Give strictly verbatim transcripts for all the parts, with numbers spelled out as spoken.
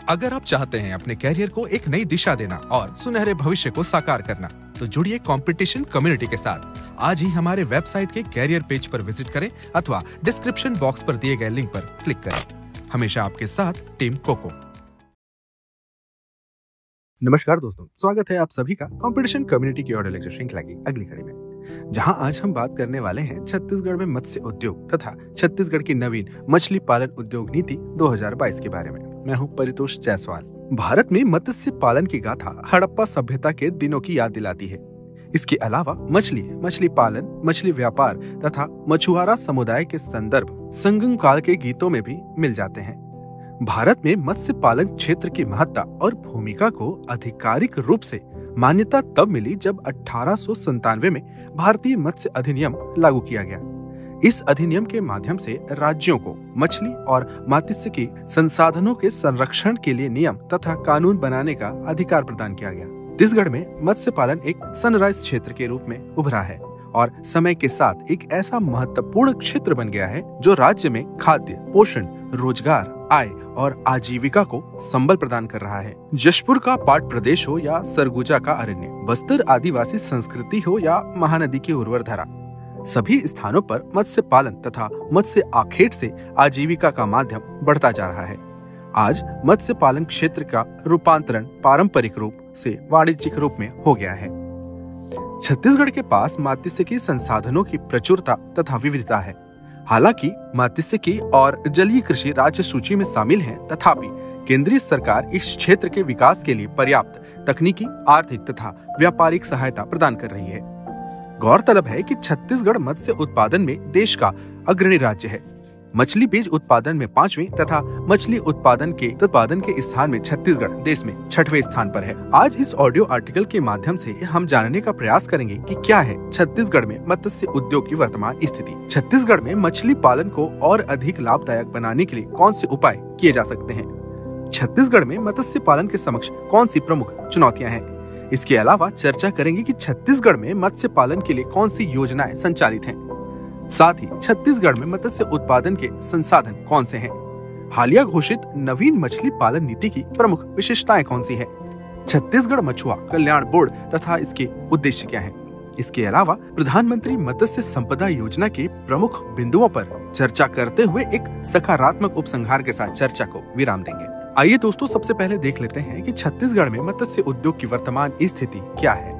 अगर आप चाहते हैं अपने कैरियर को एक नई दिशा देना और सुनहरे भविष्य को साकार करना, तो जुड़िए कंपटीशन कम्युनिटी के साथ। आज ही हमारे वेबसाइट के कैरियर पेज पर विजिट करें अथवा डिस्क्रिप्शन बॉक्स पर दिए गए लिंक पर क्लिक करें। हमेशा आपके साथ टीम कोको। नमस्कार दोस्तों, स्वागत है आप सभी का कंपटीशन कम्युनिटी की ऑडियो लेक्चर श्रृंखला की अगली कड़ी में, जहां आज हम बात करने वाले हैं छत्तीसगढ़ में मत्स्य उद्योग तथा छत्तीसगढ़ की नवीन मछली पालन उद्योग नीति दो हज़ार बाईस के बारे में। मैं हूं परितोष जायसवाल। भारत में मत्स्य पालन की गाथा हड़प्पा सभ्यता के दिनों की याद दिलाती है। इसके अलावा मछली, मछली पालन, मछली व्यापार तथा मछुआरा समुदाय के संदर्भ संगम काल के गीतों में भी मिल जाते हैं। भारत में मत्स्य पालन क्षेत्र की महत्ता और भूमिका को आधिकारिक रूप से मान्यता तब मिली जब अठारह सौ संतानवे में भारतीय मत्स्य अधिनियम लागू किया गया। इस अधिनियम के माध्यम से राज्यों को मछली और मात्स्यिकी संसाधनों के संरक्षण के लिए नियम तथा कानून बनाने का अधिकार प्रदान किया गया। छत्तीसगढ़ में मत्स्य पालन एक सनराइज क्षेत्र के रूप में उभरा है और समय के साथ एक ऐसा महत्वपूर्ण क्षेत्र बन गया है जो राज्य में खाद्य, पोषण, रोजगार, आय और आजीविका को संबल प्रदान कर रहा है। जशपुर का पाट प्रदेश हो या सरगुजा का अरण्य, बस्तर आदिवासी संस्कृति हो या महानदी की उर्वर धरा, सभी स्थानों पर मत्स्य पालन तथा मत्स्य आखेट से आजीविका का माध्यम बढ़ता जा रहा है। आज मत्स्य पालन क्षेत्र का रूपांतरण पारंपरिक रूप से वाणिज्यिक रूप में हो गया है। छत्तीसगढ़ के पास मात्स्यिकी संसाधनों की प्रचुरता तथा विविधता है। हालांकि मात्स्यिकी और जलीय कृषि राज्य सूची में शामिल हैं, तथापि केंद्रीय सरकार इस क्षेत्र के विकास के लिए पर्याप्त तकनीकी, आर्थिक तथा व्यापारिक सहायता प्रदान कर रही है। गौरतलब है कि छत्तीसगढ़ मत्स्य उत्पादन में देश का अग्रणी राज्य है। मछली बीज उत्पादन में पांचवें तथा मछली उत्पादन के उत्पादन के स्थान में छत्तीसगढ़ देश में छठवें स्थान पर है। आज इस ऑडियो आर्टिकल के माध्यम से हम जानने का प्रयास करेंगे कि क्या है छत्तीसगढ़ में मत्स्य उद्योग की वर्तमान स्थिति। छत्तीसगढ़ में मछली पालन को और अधिक लाभदायक बनाने के लिए कौन से उपाय किए जा सकते हैं। छत्तीसगढ़ में मत्स्य पालन के समक्ष कौन सी प्रमुख चुनौतियाँ हैं। इसके अलावा चर्चा करेंगे कि छत्तीसगढ़ में मत्स्य पालन के लिए कौन सी योजनाएं संचालित हैं। साथ ही छत्तीसगढ़ में मत्स्य उत्पादन के संसाधन कौन से हैं। हालिया घोषित नवीन मछली पालन नीति की प्रमुख विशेषताएं कौन सी है। छत्तीसगढ़ मछुआ कल्याण बोर्ड तथा इसके उद्देश्य क्या हैं। इसके अलावा प्रधानमंत्री मत्स्य संपदा योजना के प्रमुख बिंदुओं पर चर्चा करते हुए एक सकारात्मक उपसंहार के साथ चर्चा को विराम देंगे। आइए दोस्तों, सबसे पहले देख लेते हैं कि छत्तीसगढ़ में मत्स्य उद्योग की वर्तमान स्थिति क्या है।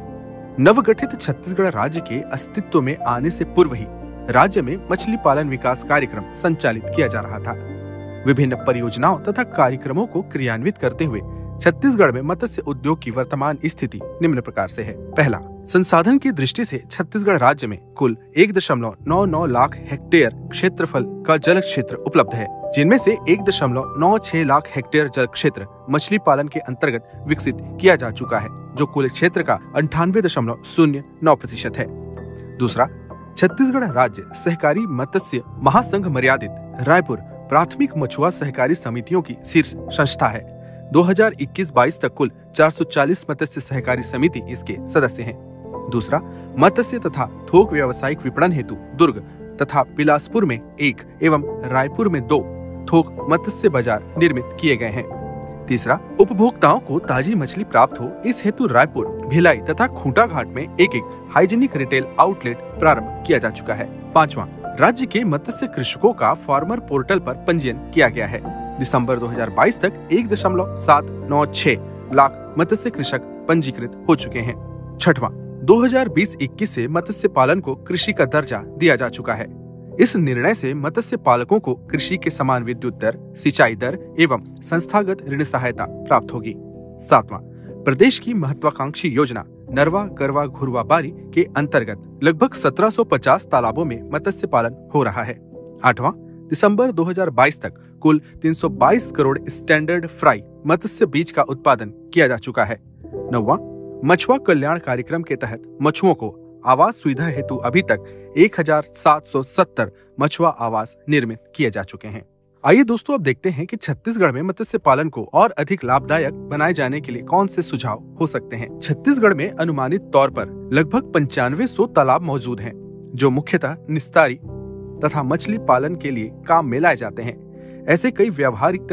नवगठित छत्तीसगढ़ राज्य के अस्तित्व में आने से पूर्व ही राज्य में मछली पालन विकास कार्यक्रम संचालित किया जा रहा था। विभिन्न परियोजनाओं तथा कार्यक्रमों को क्रियान्वित करते हुए छत्तीसगढ़ में मत्स्य उद्योग की वर्तमान स्थिति निम्न प्रकार से है। पहला, संसाधन की दृष्टि से छत्तीसगढ़ राज्य में कुल एक दशमलव नौ नौ लाख हेक्टेयर क्षेत्रफल का जल क्षेत्र उपलब्ध है, जिनमें से एक दशमलव नौ छह लाख हेक्टेयर जल क्षेत्र मछली पालन के अंतर्गत विकसित किया जा चुका है, जो कुल क्षेत्र का अंठानवे दशमलव शून्य नौ प्रतिशत है। दूसरा, छत्तीसगढ़ राज्य सहकारी मत्स्य महासंघ मर्यादित रायपुर प्राथमिक मछुआ सहकारी समितियों की शीर्ष संस्था है। दो हज़ार इक्कीस बाईस तक कुल चार सौ चालीस मत्स्य सहकारी समिति इसके सदस्य हैं। दूसरा, मत्स्य तथा थोक व्यावसायिक विपणन हेतु दुर्ग तथा बिलासपुर में एक एवं रायपुर में दो थोक मत्स्य बाजार निर्मित किए गए हैं। तीसरा, उपभोक्ताओं को ताजी मछली प्राप्त हो, इस हेतु रायपुर, भिलाई तथा खूंटा घाट में एक एक हाइजीनिक रिटेल आउटलेट प्रारंभ किया जा चुका है। पांचवा, राज्य के मत्स्य कृषकों का फार्मर पोर्टल पर पंजीयन किया गया है। दिसंबर दो हज़ार बाईस तक एक दशमलव सात नौ छह लाख मत्स्य कृषक पंजीकृत हो चुके हैं। छठवां, दो हज़ार बीस इक्कीस से मत्स्य पालन को कृषि का दर्जा दिया जा चुका है। इस निर्णय से मत्स्य पालकों को कृषि के समान विद्युत दर, सिंचाई दर एवं संस्थागत ऋण सहायता प्राप्त होगी। सातवां, प्रदेश की महत्वाकांक्षी योजना नरवा गरवा घुरवा बारी के अंतर्गत लगभग सत्रह सौ पचास तालाबों में मत्स्य पालन हो रहा है। आठवां, दिसंबर दो हज़ार बाईस तक कुल तीन सौ बाईस करोड़ स्टैंडर्ड फ्राई मत्स्य बीज का उत्पादन किया जा चुका है। नौवां, मछुआ कल्याण कार्यक्रम के तहत मछुओं को आवास सुविधा हेतु अभी तक एक हजार सात सौ सत्तर मछुआ आवास निर्मित किए जा चुके हैं। आइए दोस्तों, अब देखते हैं कि छत्तीसगढ़ में मत्स्य पालन को और अधिक लाभदायक बनाए जाने के लिए कौन से सुझाव हो सकते हैं। छत्तीसगढ़ में अनुमानित तौर पर लगभग पंचानवे सौ तालाब मौजूद हैं, जो मुख्यतः निस्तारी तथा मछली पालन के लिए काम में लाए जाते हैं। ऐसे कई व्यावहारिक तथा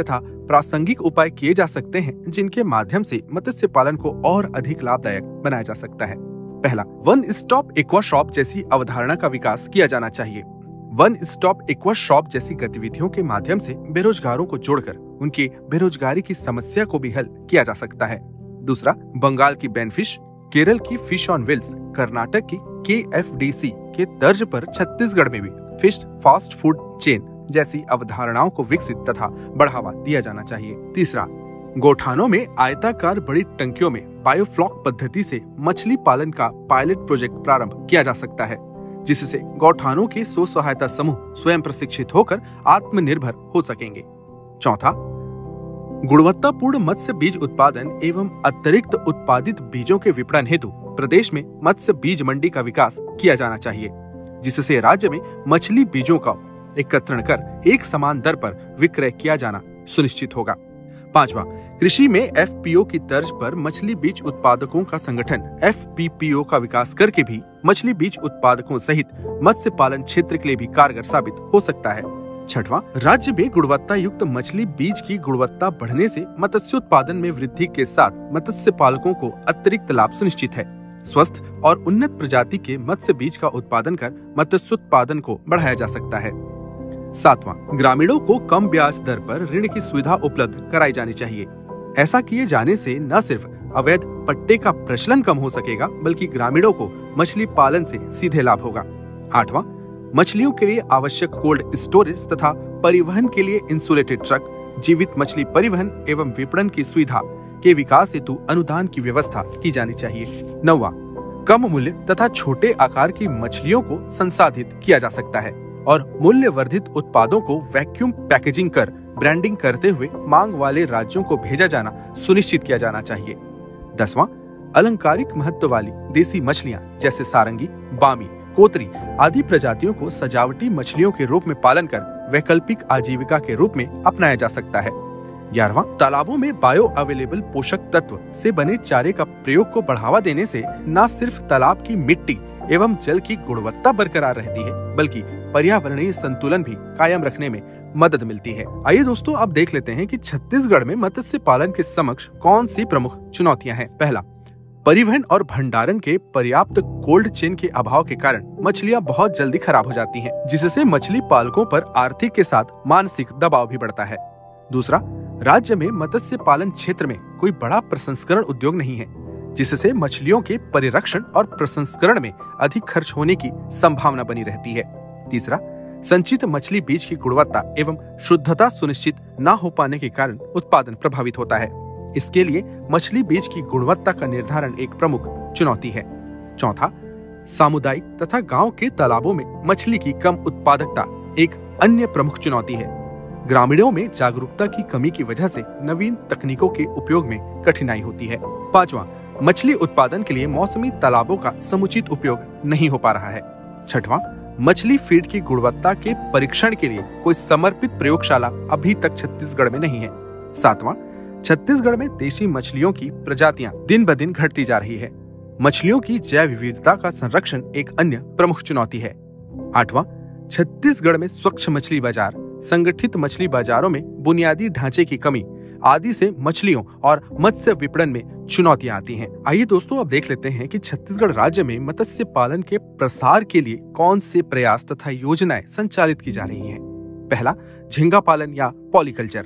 प्रासंगिक उपाय किए जा सकते हैं जिनके माध्यम से मत्स्य पालन को और अधिक लाभदायक बनाया जा सकता है। पहला, वन स्टॉप एक्वा शॉप जैसी अवधारणा का विकास किया जाना चाहिए। वन स्टॉप एक्वा शॉप जैसी गतिविधियों के माध्यम से बेरोजगारों को जोड़कर उनकी बेरोजगारी की समस्या को भी हल किया जा सकता है। दूसरा, बंगाल की बैनफिश, केरल की फिश ऑन व्हील्स, कर्नाटक की के एफ डी सी के तर्ज पर छत्तीसगढ़ में भी फिश फास्ट फूड चेन जैसी अवधारणाओं को विकसित तथा बढ़ावा दिया जाना चाहिए। तीसरा, गौठानों में आयताकार बड़ी टंकियों में बायोफ्लॉक पद्धति से मछली पालन का पायलट प्रोजेक्ट प्रारंभ किया जा सकता है, जिससे गौठानों के स्व सहायता समूह स्वयं प्रशिक्षित होकर आत्मनिर्भर हो सकेंगे। चौथा, गुणवत्तापूर्ण मत्स्य बीज उत्पादन एवं अतिरिक्त उत्पादित बीजों के विपणन हेतु प्रदेश में मत्स्य बीज मंडी का विकास किया जाना चाहिए, जिससे राज्य में मछली बीजों का एकत्रण कर एक समान दर पर विक्रय किया जाना सुनिश्चित होगा। पांचवा, कृषि में एफ पी ओ की तर्ज पर मछली बीज उत्पादकों का संगठन एफ पी पी ओ का विकास करके भी मछली बीज उत्पादकों सहित मत्स्य पालन क्षेत्र के लिए भी कारगर साबित हो सकता है। छठवां, राज्य में गुणवत्ता युक्त मछली बीज की गुणवत्ता बढ़ने से मत्स्य उत्पादन में वृद्धि के साथ मत्स्य पालकों को अतिरिक्त लाभ सुनिश्चित है। स्वस्थ और उन्नत प्रजाति के मत्स्य बीज का उत्पादन कर मत्स्य उत्पादन को बढ़ाया जा सकता है। सातवां, ग्रामीणों को कम ब्याज दर पर ऋण की सुविधा उपलब्ध कराई जानी चाहिए। ऐसा किए जाने से न सिर्फ अवैध पट्टे का प्रचलन कम हो सकेगा, बल्कि ग्रामीणों को मछली पालन से सीधे लाभ होगा। आठवां, मछलियों के लिए आवश्यक कोल्ड स्टोरेज तथा परिवहन के लिए इंसुलेटेड ट्रक, जीवित मछली परिवहन एवं विपणन की सुविधा के विकास हेतु अनुदान की व्यवस्था की जानी चाहिए। नौवां, कम मूल्य तथा छोटे आकार की मछलियों को संसाधित किया जा सकता है और मूल्य वर्धित उत्पादों को वैक्यूम पैकेजिंग कर ब्रांडिंग करते हुए मांग वाले राज्यों को भेजा जाना सुनिश्चित किया जाना चाहिए। दसवां, अलंकारिक महत्व वाली देसी मछलियां जैसे सारंगी, बामी, कोतरी आदि प्रजातियों को सजावटी मछलियों के रूप में पालन कर वैकल्पिक आजीविका के रूप में अपनाया जा सकता है। ग्यारहवां, तालाबों में बायो अवेलेबल पोषक तत्व से बने चारे का प्रयोग को बढ़ावा देने से न सिर्फ तालाब की मिट्टी एवं जल की गुणवत्ता बरकरार रहती है, बल्कि पर्यावरणीय संतुलन भी कायम रखने में मदद मिलती है। आइए दोस्तों, अब देख लेते हैं कि छत्तीसगढ़ में मत्स्य पालन के समक्ष कौन सी प्रमुख चुनौतियां हैं। पहला, परिवहन और भंडारण के पर्याप्त कोल्ड चेन के अभाव के कारण मछलियां बहुत जल्दी खराब हो जाती हैं, जिससे मछली पालकों पर आर्थिक के साथ मानसिक दबाव भी बढ़ता है। दूसरा, राज्य में मत्स्य पालन क्षेत्र में कोई बड़ा प्रसंस्करण उद्योग नहीं है, जिससे मछलियों के परिरक्षण और प्रसंस्करण में अधिक खर्च होने की संभावना बनी रहती है। तीसरा, संचित मछली बीज की गुणवत्ता एवं शुद्धता सुनिश्चित न हो पाने के कारण उत्पादन प्रभावित होता है। इसके लिए मछली बीज की गुणवत्ता का निर्धारण एक प्रमुख चुनौती है। चौथा, सामुदायिक तथा गांव के तालाबों में मछली की कम उत्पादकता एक अन्य प्रमुख चुनौती है। ग्रामीणों में जागरूकता की कमी की वजह से नवीन तकनीकों के उपयोग में कठिनाई होती है। पांचवा, मछली उत्पादन के लिए मौसमी तालाबों का समुचित उपयोग नहीं हो पा रहा है। छठवां, मछली फीड की गुणवत्ता के परीक्षण के लिए कोई समर्पित प्रयोगशाला अभी तक छत्तीसगढ़ में नहीं है। सातवां, छत्तीसगढ़ में देशी मछलियों की प्रजातियां दिन ब दिन घटती जा रही है। मछलियों की जैव विविधता का संरक्षण एक अन्य प्रमुख चुनौती है। आठवां, छत्तीसगढ़ में स्वच्छ मछली बाजार, संगठित मछली बाजारों में बुनियादी ढांचे की कमी आदि से मछलियों और मत्स्य विपणन में चुनौतियां आती हैं। आइए दोस्तों, अब देख लेते हैं कि छत्तीसगढ़ राज्य में मत्स्य पालन के प्रसार के लिए कौन से प्रयास तथा योजनाएं संचालित की जा रही हैं। पहला, झींगा पालन या पॉलीकल्चर।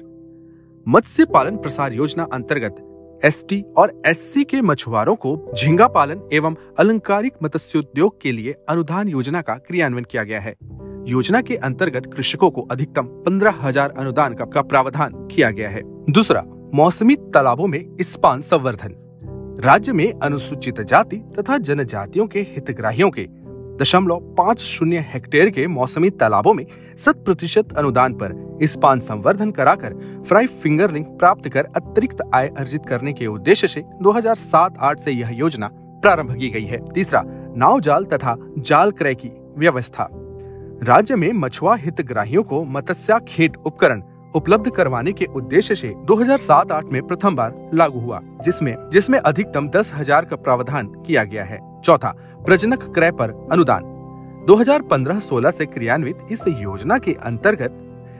मत्स्य पालन प्रसार योजना अंतर्गत एस टी और एस सी के मछुआरों को झींगा पालन एवं अलंकारिक मत्स्योद्योग के लिए अनुदान योजना का क्रियान्वयन किया गया है। योजना के अंतर्गत कृषकों को अधिकतम पंद्रह हजार अनुदान का, का प्रावधान किया गया है। दूसरा, मौसमी तालाबों में इस्पान संवर्धन। राज्य में अनुसूचित जाति तथा जनजातियों के हितग्राहियों के दशमलव पाँच शून्य हेक्टेयर के मौसमी तालाबों में शत प्रतिशत अनुदान पर इस्पान संवर्धन कराकर फ्राई फिंगरलिंग प्राप्त कर अतिरिक्त आय अर्जित करने के उद्देश्य से दो हज़ार सात आठ से यह योजना प्रारंभ की गई है। तीसरा, नाव जाल तथा जाल क्रय की व्यवस्था। राज्य में मछुआ हितग्राहियों को मत्स्य खेत उपकरण उपलब्ध करवाने के उद्देश्य से दो हज़ार सात आठ में प्रथम बार लागू हुआ, जिसमें जिसमें अधिकतम दस हजार का प्रावधान किया गया है। चौथा, प्रजनक क्रय पर अनुदान। दो हज़ार पंद्रह सोलह से क्रियान्वित इस योजना के अंतर्गत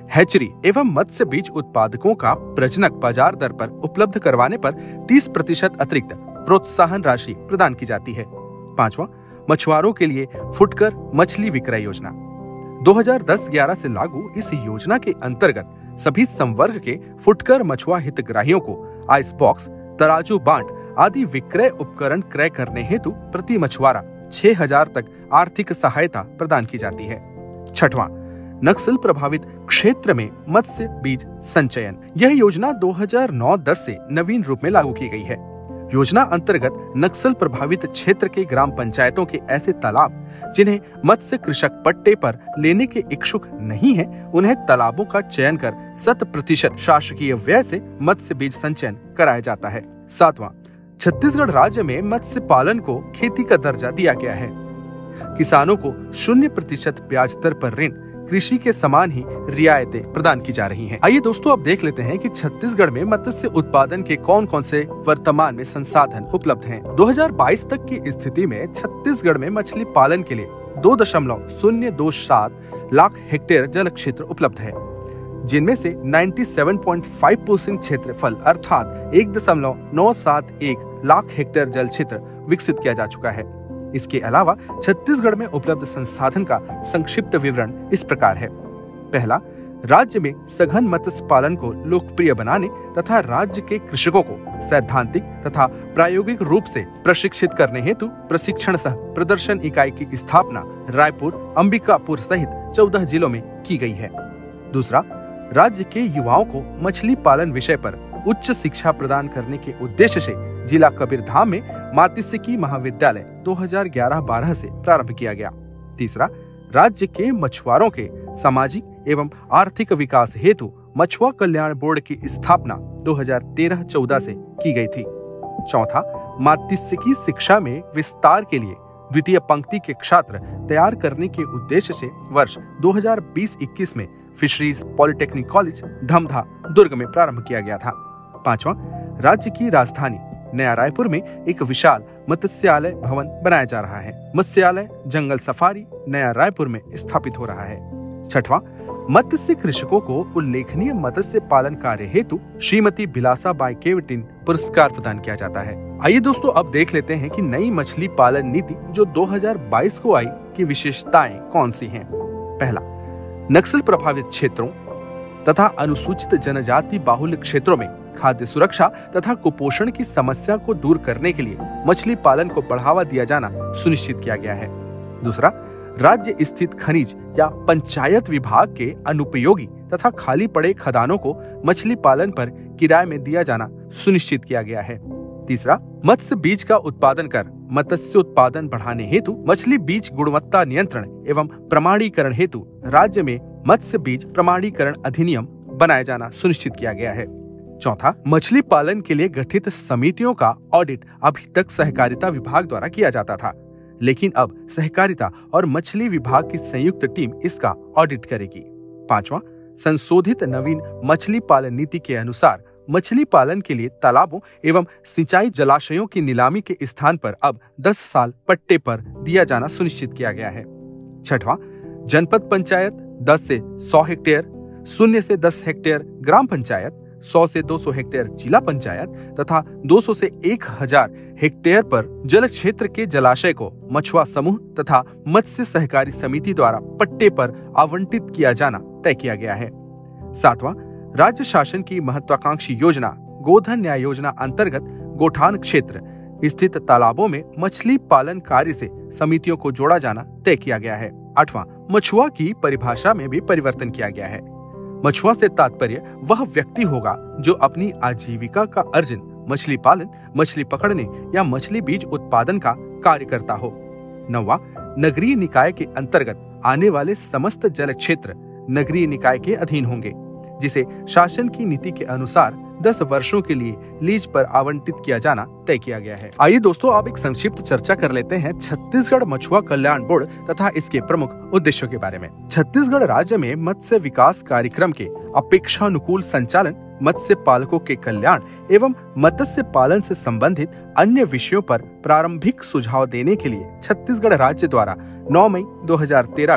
हैचरी एवं मत्स्य बीज उत्पादकों का प्रजनक बाजार दर पर उपलब्ध करवाने पर तीस प्रतिशत अतिरिक्त प्रोत्साहन राशि प्रदान की जाती है। पांचवा, मछुआरों के लिए फुटकर मछली विक्रय योजना। दो हज़ार दस ग्यारह से लागू इस योजना के अंतर्गत सभी संवर्ग के फुटकर मछुआ हितग्राहियों को आइस बॉक्स, तराजू, बांट आदि विक्रय उपकरण क्रय करने हेतु प्रति मछुआरा छह हजार तक आर्थिक सहायता प्रदान की जाती है। छठवां, नक्सल प्रभावित क्षेत्र में मत्स्य बीज संचयन। यह योजना दो हज़ार नौ दस से नवीन रूप में लागू की गई है। योजना अंतर्गत नक्सल प्रभावित क्षेत्र के ग्राम पंचायतों के ऐसे तालाब जिन्हें मत्स्य कृषक पट्टे पर लेने के इच्छुक नहीं है, उन्हें तालाबों का चयन कर शत प्रतिशत शासकीय व्यय से मत्स्य बीज संचयन कराया जाता है। सातवां, छत्तीसगढ़ राज्य में मत्स्य पालन को खेती का दर्जा दिया गया है। किसानों को शून्य प्रतिशत ब्याज दर पर ऋण, कृषि के समान ही रियायतें प्रदान की जा रही हैं। आइए दोस्तों, अब देख लेते हैं कि छत्तीसगढ़ में मत्स्य उत्पादन के कौन कौन से वर्तमान में संसाधन उपलब्ध हैं। दो हज़ार बाईस तक की स्थिति में छत्तीसगढ़ में मछली पालन के लिए दो दशमलव शून्य दो सात लाख हेक्टेयर जल क्षेत्र उपलब्ध है, जिनमें से सत्तानवे पॉइंट पाँच परसेंट क्षेत्रफल अर्थात एक दशमलव नौ सात एक लाख हेक्टेयर जल क्षेत्र विकसित किया जा चुका है। इसके अलावा छत्तीसगढ़ में उपलब्ध संसाधन का संक्षिप्त विवरण इस प्रकार है। पहला, राज्य में सघन मत्स्य पालन को लोकप्रिय बनाने तथा राज्य के कृषकों को सैद्धांतिक तथा प्रायोगिक रूप से प्रशिक्षित करने हेतु प्रशिक्षण सह प्रदर्शन इकाई की स्थापना रायपुर, अंबिकापुर सहित चौदह जिलों में की गई है। दूसरा, राज्य के युवाओं को मछली पालन विषय पर उच्च शिक्षा प्रदान करने के उद्देश्य से जिला कबीरधाम में मात्स्यिकी महाविद्यालय दो हज़ार ग्यारह बारह से प्रारंभ किया गया। तीसरा, राज्य के मछुआरों के सामाजिक एवं आर्थिक विकास हेतु मछुआ कल्याण बोर्ड की स्थापना दो हज़ार तेरह चौदह से की गई थी। चौथा, मात्स्यिकी शिक्षा में विस्तार के लिए द्वितीय पंक्ति के छात्र तैयार करने के उद्देश्य से वर्ष दो हज़ार बीस इक्कीस में fisheries polytechnic college Dhamdha Durg में प्रारंभ किया गया था। पांचवा, राज्य की राजधानी नया रायपुर में एक विशाल मत्स्यालय भवन बनाया जा रहा है। मत्स्यालय जंगल सफारी नया रायपुर में स्थापित हो रहा है। छठवां, मत्स्य कृषकों को उल्लेखनीय मत्स्य पालन कार्य हेतु श्रीमती बिलासा बाई केवटिन पुरस्कार प्रदान किया जाता है। आइए दोस्तों, अब देख लेते हैं कि नई मछली पालन नीति जो दो हज़ार बाईस को आई की विशेषताएं कौन सी हैं। पहला, नक्सल प्रभावित क्षेत्रों तथा अनुसूचित जनजाति बाहुल्य क्षेत्रों में खाद्य सुरक्षा तथा कुपोषण की समस्या को दूर करने के लिए मछली पालन को बढ़ावा दिया जाना सुनिश्चित किया गया है। दूसरा, राज्य स्थित खनिज या पंचायत विभाग के अनुपयोगी तथा खाली पड़े खदानों को मछली पालन पर किराए में दिया जाना सुनिश्चित किया गया है। तीसरा, मत्स्य बीज का उत्पादन कर मत्स्य उत्पादन बढ़ाने हेतु मछली बीज गुणवत्ता नियंत्रण एवं प्रमाणीकरण हेतु राज्य में मत्स्य बीज प्रमाणीकरण अधिनियम बनाया जाना सुनिश्चित किया गया है। चौथा, मछली पालन के लिए गठित समितियों का ऑडिट अभी तक सहकारिता विभाग द्वारा किया जाता था, लेकिन अब सहकारिता और मछली विभाग की संयुक्त टीम इसका ऑडिट करेगी। पांचवा, संशोधित नवीन मछली पालन नीति के अनुसार मछली पालन के लिए तालाबों एवं सिंचाई जलाशयों की नीलामी के स्थान पर अब दस साल पट्टे पर दिया जाना सुनिश्चित किया गया है। छठवां, जनपद पंचायत दस से सौ हेक्टेयर, शून्य से दस हेक्टेयर ग्राम पंचायत, सौ से दो सौ हेक्टेयर जिला पंचायत तथा दो सौ से एक हज़ार हेक्टेयर पर जल क्षेत्र के जलाशय को मछुआ समूह तथा मत्स्य सहकारी समिति द्वारा पट्टे पर आवंटित किया जाना तय किया गया है। सातवां, राज्य शासन की महत्वाकांक्षी योजना गोधन न्याय योजना अंतर्गत गोठान क्षेत्र स्थित तालाबों में मछली पालन कार्य से समितियों को जोड़ा जाना तय किया गया है। आठवां, मछुआ की परिभाषा में भी परिवर्तन किया गया है। मछुआ से तात्पर्य वह व्यक्ति होगा जो अपनी आजीविका का अर्जन मछली पालन, मछली पकड़ने या मछली बीज उत्पादन का कार्य करता हो। नौवां, नगरीय निकाय के अंतर्गत आने वाले समस्त जल क्षेत्र नगरीय निकाय के अधीन होंगे, जिसे शासन की नीति के अनुसार दस वर्षों के लिए लीज पर आवंटित किया जाना तय किया गया है। आइए दोस्तों, अब एक संक्षिप्त चर्चा कर लेते हैं छत्तीसगढ़ मछुआ कल्याण बोर्ड तथा इसके प्रमुख उद्देश्यों के बारे में। छत्तीसगढ़ राज्य में मत्स्य विकास कार्यक्रम के अपेक्षानुकूल संचालन, मत्स्य पालकों के कल्याण एवं मत्स्य पालन से संबंधित अन्य विषयों पर प्रारंभिक सुझाव देने के लिए छत्तीसगढ़ राज्य द्वारा नौ मई दो हज़ार तेरह को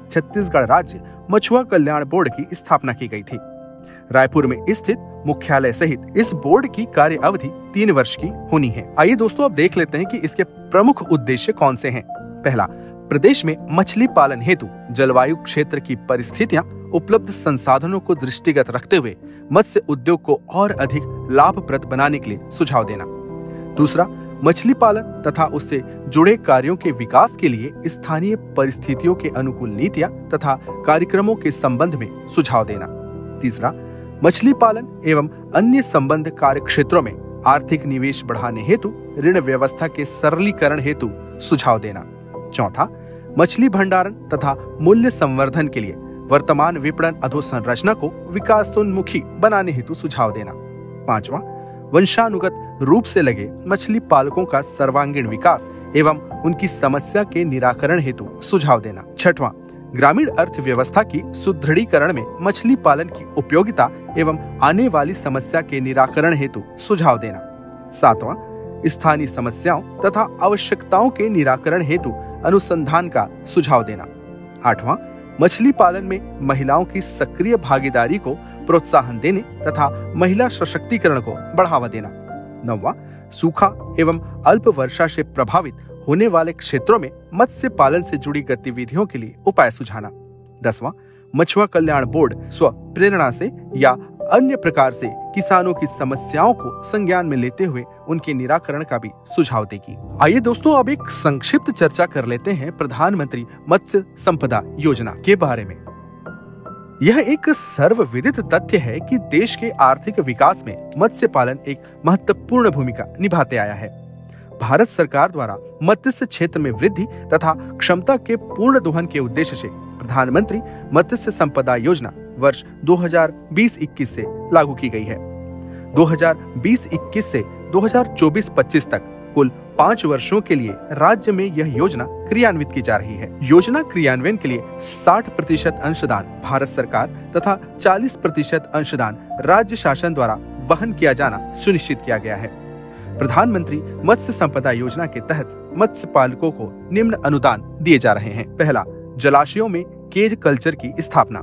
छत्तीसगढ़ राज्य मछुआ कल्याण बोर्ड की स्थापना की गई थी। रायपुर में स्थित मुख्यालय सहित इस बोर्ड की कार्य अवधि तीन वर्ष की होनी है। आइए दोस्तों अब देख लेते हैं कि इसके प्रमुख उद्देश्य कौन से हैं। पहला, प्रदेश में मछली पालन हेतु जलवायु क्षेत्र की परिस्थितियां, उपलब्ध संसाधनों को दृष्टिगत रखते हुए मत्स्य उद्योग को और अधिक लाभप्रद बनाने के लिए सुझाव देना। दूसरा, मछली पालन तथा उससे जुड़े कार्यों के विकास के लिए स्थानीय परिस्थितियों के अनुकूल नीतियां तथा कार्यक्रमों के संबंध में सुझाव देना। तीसरा, मछली पालन एवं अन्य संबंध कार्य क्षेत्रों में आर्थिक निवेश बढ़ाने हेतु ऋण व्यवस्था के सरलीकरण हेतु सुझाव देना। चौथा, मछली भंडारण तथा मूल्य संवर्धन के लिए वर्तमान विपणन अधोसंरचना को विकासोन्मुखी बनाने हेतु सुझाव देना। पांचवा, वंशानुगत रूप से लगे मछली पालकों का सर्वांगीण विकास एवं उनकी समस्या के निराकरण हेतु सुझाव देना। छठवां, ग्रामीण अर्थव्यवस्था की सुदृढ़ीकरण में मछली पालन की उपयोगिता एवं आने वाली समस्या के निराकरण हेतु सुझाव देना। सातवां, स्थानीय समस्याओं तथा आवश्यकताओं के निराकरण हेतु अनुसंधान का सुझाव देना। आठवां, मछली पालन में महिलाओं की सक्रिय भागीदारी को प्रोत्साहन देने तथा महिला सशक्तिकरण को बढ़ावा देना। नौवां, सूखा एवं अल्प वर्षा से प्रभावित होने वाले क्षेत्रों में मत्स्य पालन से जुड़ी गतिविधियों के लिए उपाय सुझाना। दसवां, मछुआ कल्याण बोर्ड स्व प्रेरणा से या अन्य प्रकार से किसानों की समस्याओं को संज्ञान में लेते हुए उनके निराकरण का भी सुझाव देगी। आइए दोस्तों अब एक संक्षिप्त चर्चा कर लेते हैं प्रधानमंत्री मत्स्य संपदा योजना के बारे में। यह एक सर्वविदित तथ्य है कि देश के आर्थिक विकास में मत्स्य पालन एक महत्वपूर्ण भूमिका निभाते आया है। भारत सरकार द्वारा मत्स्य क्षेत्र में वृद्धि तथा क्षमता के पूर्ण दोहन के उद्देश्य से प्रधानमंत्री मत्स्य संपदा योजना वर्ष दो हज़ार बीस इक्कीस से लागू की गई है। दो हज़ार बीस इक्कीस से दो हज़ार चौबीस पच्चीस तक कुल पाँच वर्षों के लिए राज्य में यह योजना क्रियान्वित की जा रही है। योजना क्रियान्वयन के लिए साठ प्रतिशत अंशदान भारत सरकार तथा चालीस प्रतिशत अंशदान राज्य शासन द्वारा वहन किया जाना सुनिश्चित किया गया है। प्रधानमंत्री मत्स्य संपदा योजना के तहत मत्स्य पालकों को निम्न अनुदान दिए जा रहे हैं। पहला, जलाशयों में केज कल्चर की स्थापना।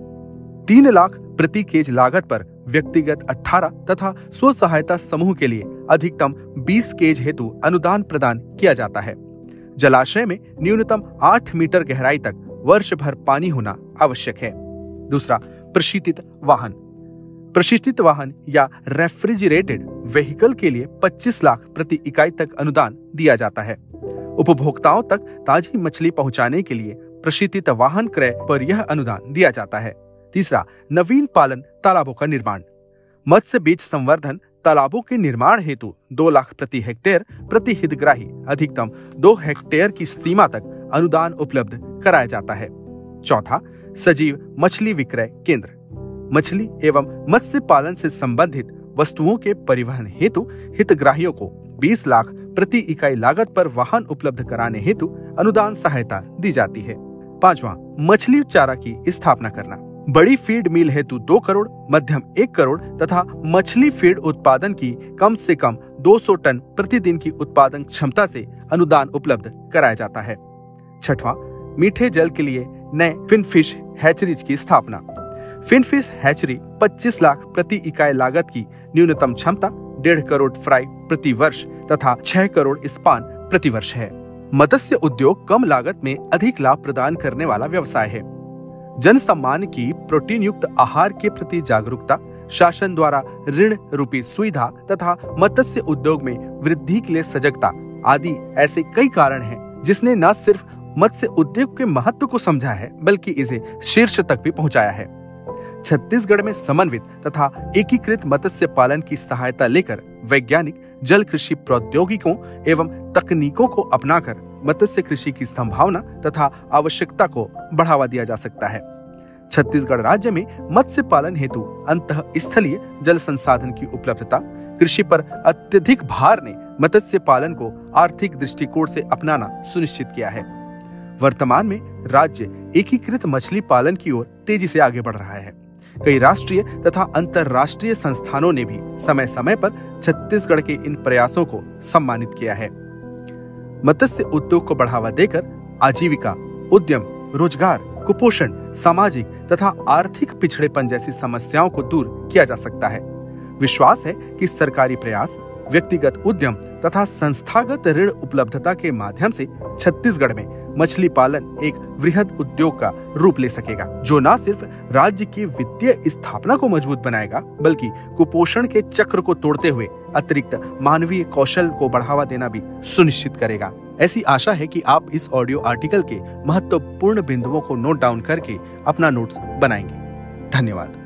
तीन लाख प्रति केज लागत पर व्यक्तिगत अठारह तथा स्व सहायता समूह के लिए अधिकतम बीस केज हेतु अनुदान प्रदान किया जाता है। जलाशय में न्यूनतम आठ मीटर गहराई तक वर्ष भर पानी होना आवश्यक है। दूसरा, प्रशीतित वाहन। प्रशीतित वाहन या रेफ्रिजरेटेड व्हीकल के लिए पच्चीस लाख प्रति इकाई तक अनुदान दिया जाता है। उपभोक्ताओं तक ताजी मछली पहुंचाने के लिए प्रशीतित वाहन क्रय पर यह अनुदान दिया जाता है। तीसरा, नवीन पालन तालाबों का निर्माण। मत्स्य बीज संवर्धन तालाबों के निर्माण हेतु दो लाख प्रति हेक्टेयर प्रति हितग्राही अधिकतम दो हेक्टेयर की सीमा तक अनुदान उपलब्ध कराया जाता है। चौथा, सजीव मछली विक्रय केंद्र। मछली एवं मत्स्य पालन से संबंधित वस्तुओं के परिवहन हेतु हितग्राहियों को बीस लाख प्रति इकाई लागत पर वाहन उपलब्ध कराने हेतु अनुदान सहायता दी जाती है। पांचवा, मछली चारा की स्थापना करना। बड़ी फीड मिल हेतु दो करोड़, मध्यम एक करोड़ तथा मछली फीड उत्पादन की कम से कम दो सौ टन प्रतिदिन की उत्पादन क्षमता से अनुदान उपलब्ध कराया जाता है। छठवां, मीठे जल के लिए नए फिनफिश हैचरीज की स्थापना। फिनफिश हैचरी पच्चीस लाख प्रति इकाई लागत की न्यूनतम क्षमता, डेढ़ करोड़ फ्राई प्रति वर्ष तथा छह करोड़ स्पान प्रति वर्ष है। मत्स्य उद्योग कम लागत में अधिक लाभ प्रदान करने वाला व्यवसाय है। जन सम्मान की प्रोटीन युक्त आहार के प्रति जागरूकता, शासन द्वारा ऋण रूपी सुविधा तथा मत्स्य उद्योग में वृद्धि के लिए सजगता आदि ऐसे कई कारण हैं जिसने न सिर्फ मत्स्य उद्योग के महत्व को समझा है बल्कि इसे शीर्ष तक भी पहुंचाया है। छत्तीसगढ़ में समन्वित तथा एकीकृत मत्स्य पालन की सहायता लेकर वैज्ञानिक जल कृषि प्रौद्योगिकों एवं तकनीकों को अपनाकर मत्स्य कृषि की संभावना तथा आवश्यकता को बढ़ावा दिया जा सकता है। छत्तीसगढ़ राज्य में मत्स्य पालन हेतु अंतःस्थलीय जल संसाधन की उपलब्धता, कृषि पर अत्यधिक भार ने मत्स्य पालन को आर्थिक दृष्टिकोण से अपनाना सुनिश्चित किया है। वर्तमान में राज्य एकीकृत मछली पालन की ओर तेजी से आगे बढ़ रहा है। कई राष्ट्रीय तथा अंतर्राष्ट्रीय संस्थानों ने भी समय समय पर छत्तीसगढ़ के इन प्रयासों को सम्मानित किया है। मत्स्य उद्योग को बढ़ावा देकर आजीविका, उद्यम, रोजगार कुपोषण, सामाजिक तथा आर्थिक पिछड़ेपन जैसी समस्याओं को दूर किया जा सकता है। विश्वास है कि सरकारी प्रयास, व्यक्तिगत उद्यम तथा संस्थागत ऋण उपलब्धता के माध्यम से छत्तीसगढ़ में मछली पालन एक वृहद उद्योग का रूप ले सकेगा, जो न सिर्फ राज्य की वित्तीय स्थापना को मजबूत बनाएगा, बल्कि कुपोषण के चक्र को तोड़ते हुए अतिरिक्त मानवीय कौशल को बढ़ावा देना भी सुनिश्चित करेगा। ऐसी आशा है कि आप इस ऑडियो आर्टिकल के महत्वपूर्ण बिंदुओं को नोट डाउन करके अपना नोट्स बनाएंगे। धन्यवाद।